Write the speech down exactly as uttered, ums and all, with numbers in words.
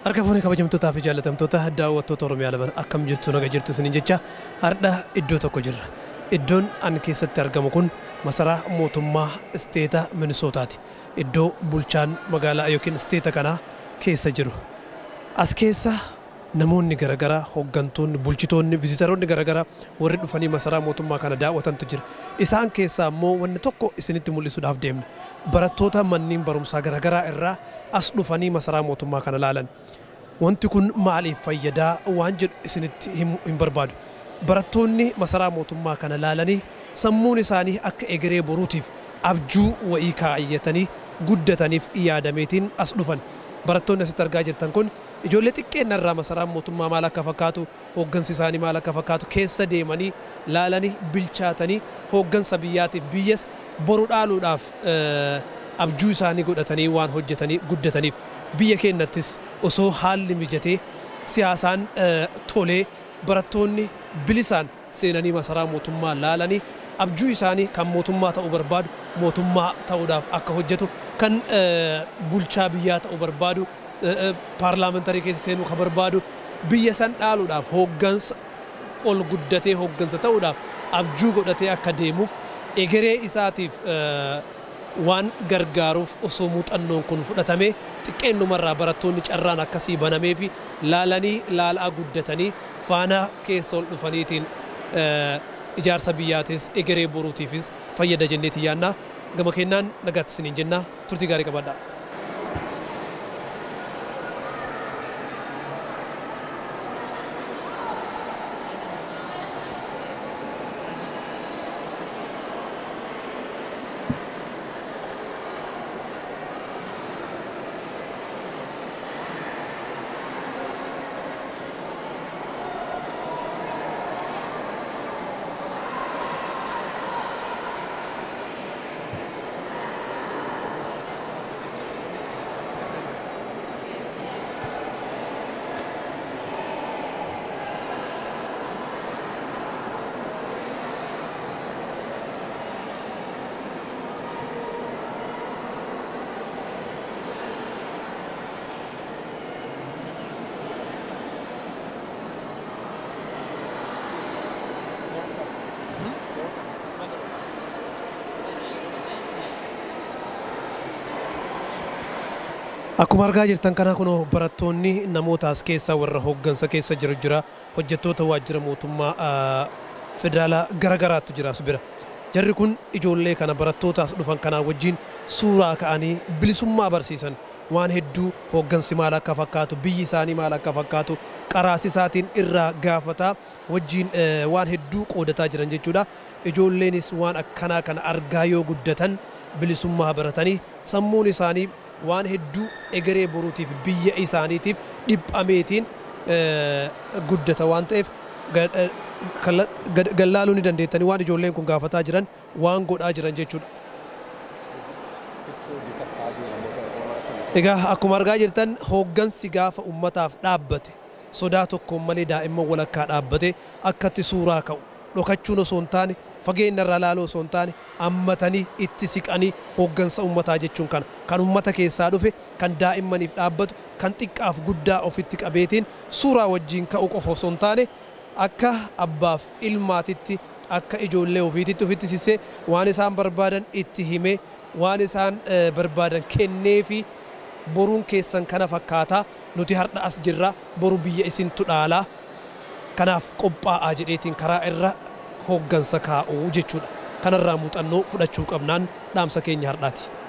Harka fuunee kabajamtootaa fi jaallatamtoota daawwattoota Oromiyaa lamaan akkam jirtu naga jirtu isiniin jecha har'a iddoo tokko jirra. Iddoon an keessatti argamu kun masaraa mootummaa isteeta Minisootaati. Iddoo bulchaan magaalaa yookiin isteeta kanaa keessa jiru. As keessa namoonni garagaraa, hooggantoonni, bulchitoonni, viizitaroonni garagaraa warri dhufanii masaraa mootummaa kana daawwatantu jira. Isaan keessaa immoo wanni tokko isinitti mul'isuudhaaf deemna. Barattoota manneen barumsaa garagaraa irraa as dhufanii masaraa mootummaa kana laalan. Wanti kun maaliif fayyadaa waan jedhu isinitti hin barbaadu. Barattoonni masaraa mootummaa kana laalanii sammuun isaanii akka egeree boruutiif abjuu wa'ii kaayyatanii guddataniif yaadameetiin as dhufan. Barattoonni asitti argaa jirtan kun ijoollee xiqqeennaa irraa masaraa mootummaa maal akka fakkaatu, hooggansi isaanii maal akka fakkaatu keessa deemanii laalanii bilchaatanii hooggansa biyyaatiif biyyas boru dhaaluudhaaf abjuu isaanii godhatanii waan hojjetanii guddataniif biyya keenyattis osoo haalli mijatee siyaasaan tolee barattoonni bilisaan seenanii masaraa mootummaa laalanii abjuu isaanii kan mootummaa ta'uu barbaadu mootummaa ta'uudhaaf akka hojjetu kan bulchaa biyyaa ta'uu barbaadu paarlaamentarii keessa seenuu kan barbaadu biyya san dhaaluudhaaf hooggansa ol guddatee hooggansa ta'uudhaaf abjuu godhatee akka deemuuf egeree isaatiif waan gargaaruuf osoo muuxannoon kun fudhatamee xiqqeennumarraa barattoonni carraan akkasii banamee fi laalanii laalaa guddatanii faana keessa ol dhufaniitiin ijaarsa biyyaatis egeree boruutiifis fayyada jenneeti yaannaa gama kennaan nagaatti isiniin jennaa turtii gaarii qabadhaa. Akkuma argaa jirtan kana kunoo barattoonni namoota as keessa warra hooggansa keessa jiru jira hojjettoota waajjira mootummaa federaalaa garagaraatu jira as bira. Jarri kun ijoollee kana barattoota as dhufan kanaa wajjin suuraa ka'anii bilisummaa barsiisan waan hedduu hooggansi maal akka fakkaatu biyyi isaanii maal akka fakkaatu qaraasi isaatiin irraa gaafataa wajjin waan hedduu qoodataa jiran jechuudha. Ijoolleenis waan akkanaa kana argaa yoo guddatan bilisummaa baratanii sammuun isaanii waan hedduu egeree boruutiif biyya isaaniitiif dhiphameetiin guddata waan ta'eef gallaaluu ni dandeettanii waan ijoolleen kun gaafataa jiran waan godhaa jiran jechuudha. Egaa akkuma argaa jirtan hooggansi gaafa ummataaf dhaabbate sodaa tokkoon malee daa'imman walakkaa dhaabbate akkatti suuraa ka'u dhokachuun osoo hin taane fageenya irraa laaluu osoo hin taane ammatanii itti siqanii hooggansa ummataa jechuun kana kan ummata keessaa dhufe kan daa'immaniif dhaabbatu kan xiqqaaf guddaa ofitti qabeetiin suuraa wajjin ka'u qofa osoo hin taane akka abbaaf ilmaatitti akka ijoollee ofiititti ofitti sissee waan isaan barbaadan itti himee waan isaan barbaadan kennee fi boruun keessan kana fakkaataa nuti har'a as jirra boru biyya isintu dhaalaa kanaaf qophaa'aa jedheetiin karaa irra hooggansa kaa'uu jechuudha. Kanarraa muuxannoo fudhachuu qabnaan dhaamsa keenya har'aati.